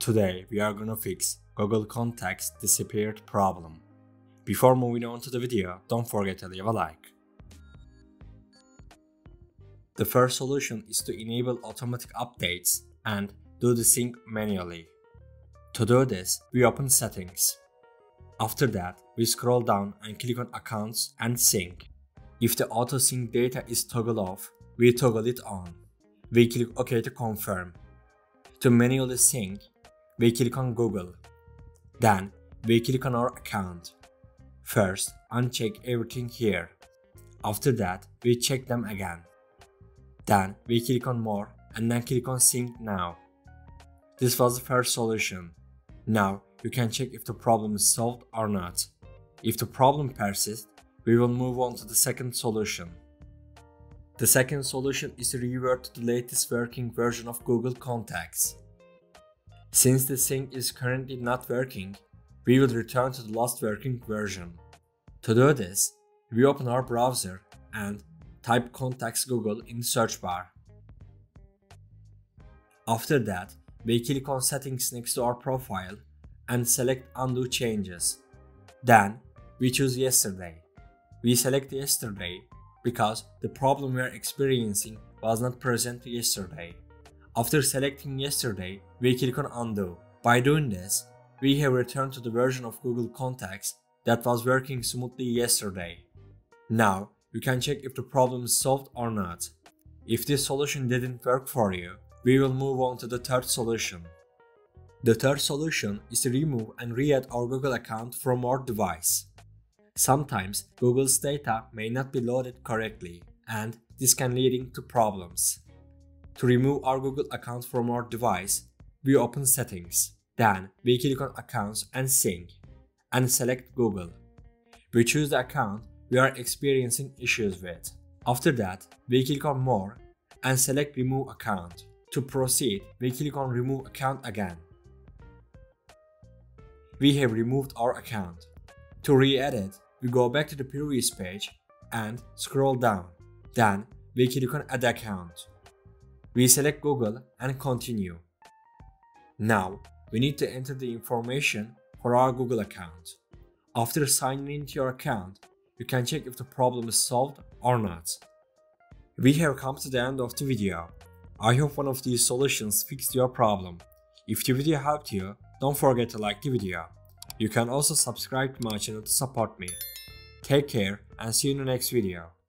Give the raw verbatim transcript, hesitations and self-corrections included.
Today we are gonna fix Google Contacts disappeared problem. Before moving on to the video, don't forget to leave a like. The first solution is to enable automatic updates and do the sync manually. To do this, we open Settings. After that, we scroll down and click on Accounts and Sync. If the auto sync data is toggled off, we toggle it on. We click OK to confirm. To manually sync, we click on Google. Then, we click on our account. First, uncheck everything here. After that, we check them again. Then, we click on More and then click on Sync Now. This was the first solution. Now, you can check if the problem is solved or not. If the problem persists, we will move on to the second solution. The second solution is to revert to the latest working version of Google Contacts. Since the sync is currently not working, we will return to the last working version. To do this, we open our browser and type Contacts Google in the search bar. After that, we click on Settings next to our profile and select Undo Changes. Then, we choose Yesterday. We select Yesterday because the problem we are experiencing was not present yesterday. After selecting Yesterday, we click on Undo. By doing this, we have returned to the version of Google Contacts that was working smoothly yesterday. Now, you can check if the problem is solved or not. If this solution didn't work for you, we will move on to the third solution. The third solution is to remove and re-add our Google account from our device. Sometimes Google's data may not be loaded correctly, and this can lead to problems. To remove our Google account from our device, we open Settings. Then we click on Accounts and Sync, and select Google. We choose the account we are experiencing issues with. After that, we click on More and select Remove Account. To proceed, we click on Remove Account again. We have removed our account. To re-add it, we go back to the previous page and scroll down. Then we click on Add Account. We select Google and continue. Now, we need to enter the information for our Google account. After signing into your account, you can check if the problem is solved or not. We have come to the end of the video. I hope one of these solutions fixed your problem. If the video helped you, don't forget to like the video. You can also subscribe to my channel to support me. Take care and see you in the next video.